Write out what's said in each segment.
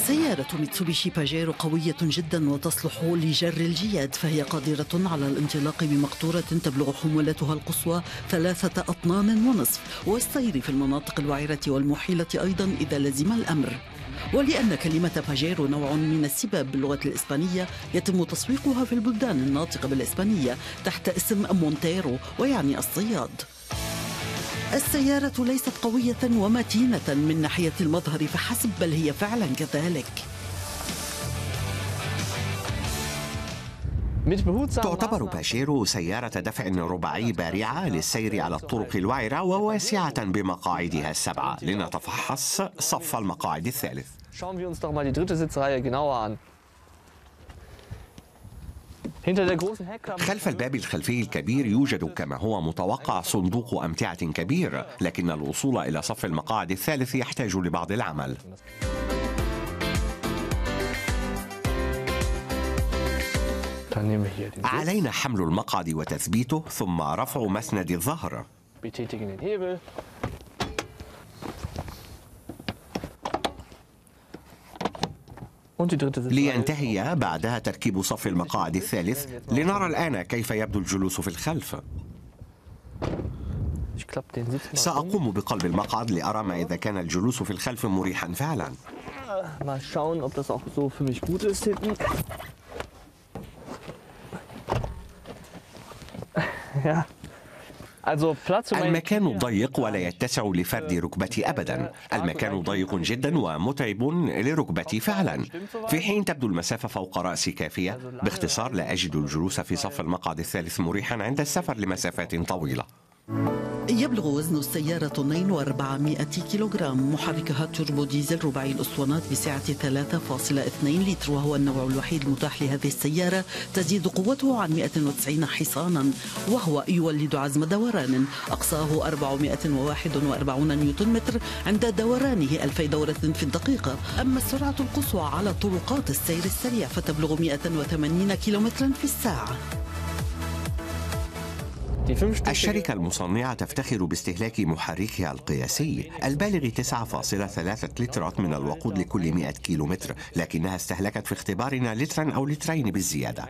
سيارة ميتسوبيشي باجيرو قوية جدا وتصلح لجر الجياد، فهي قادرة على الانطلاق بمقطورة تبلغ حمولتها القصوى 3.5 أطنان، والسير في المناطق الوعرة والمحيلة أيضا إذا لزم الأمر. ولأن كلمة باجيرو نوع من السباب باللغة الإسبانية، يتم تسويقها في البلدان الناطقة بالإسبانية تحت اسم مونتيرو، ويعني الصياد. السيارة ليست قوية ومتينة من ناحية المظهر فحسب، بل هي فعلا كذلك. تعتبر باجيرو سيارة دفع رباعي بارعة للسير على الطرق الوعرة وواسعة بمقاعدها السبعة. لنتفحص صف المقاعد الثالث. خلف الباب الخلفي الكبير يوجد كما هو متوقع صندوق أمتعة كبير، لكن الوصول إلى صف المقاعد الثالث يحتاج لبعض العمل. علينا حمل المقعد وتثبيته ثم رفع مسند الظهر. لينتهي بعدها تركيب صف المقاعد الثالث. لنرى الآن كيف يبدو الجلوس في الخلف. سأقوم بقلب المقعد لأرى ما إذا كان الجلوس في الخلف مريحا فعلا. المكان ضيق ولا يتسع لفرد ركبتي أبدا. المكان ضيق جدا ومتعب لركبتي فعلا، في حين تبدو المسافة فوق رأسي كافية. باختصار، لا أجد الجلوس في صف المقعد الثالث مريحا عند السفر لمسافات طويلة. يبلغ وزن السيارة 2,400 كيلوغرام. محركها توربو ديزل رباعي الأسطوانات بسعة 3.2 لتر، وهو النوع الوحيد المتاح لهذه السيارة. تزيد قوته عن 190 حصانا، وهو يولد عزم دوران أقصاه 441 نيوتن متر عند دورانه 2000 دورة في الدقيقة. أما السرعة القصوى على طرقات السير السريع فتبلغ 180 كيلومترا في الساعة. الشركة المصنعة تفتخر باستهلاك محركها القياسي البالغ 9.3 لترات من الوقود لكل 100 كيلومتر، لكنها استهلكت في اختبارنا لترا أو لترين بالزيادة.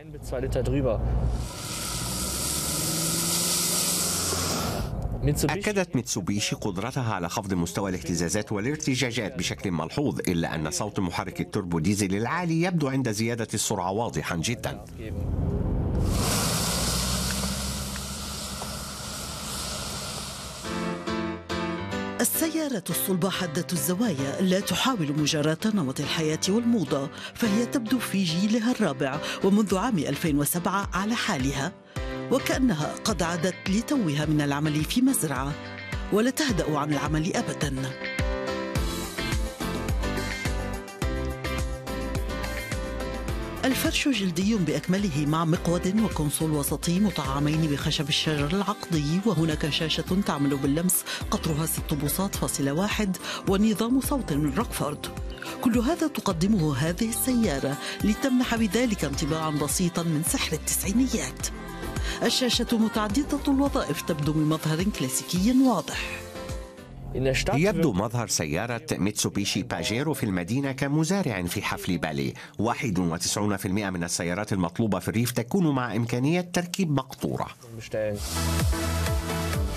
أكدت ميتسوبيشي قدرتها على خفض مستوى الاهتزازات والارتجاجات بشكل ملحوظ، إلا أن صوت محرك التوربو ديزل العالي يبدو عند زيادة السرعة واضحا جدا. السيارة الصلبة حادة الزوايا لا تحاول مجاراة نمط الحياة والموضة، فهي تبدو في جيلها الرابع ومنذ عام 2007 على حالها، وكأنها قد عادت لتوها من العمل في مزرعة ولا تهدأ عن العمل أبدا. الفرش جلدي بأكمله مع مقود وكونسول وسطي مطعمين بخشب الشجر العقدي، وهناك شاشة تعمل باللمس قطرها 6 بوصات فاصلة 1 ونظام صوت من روكفورد. كل هذا تقدمه هذه السيارة لتمنح بذلك انطباعا بسيطا من سحر التسعينيات. الشاشة متعددة الوظائف تبدو بمظهر كلاسيكي واضح. يبدو مظهر سيارة ميتسوبيشي باجيرو في المدينة كمزارع في حفل باليه. 91% من السيارات المطلوبة في الريف تكون مع إمكانية تركيب مقطورة.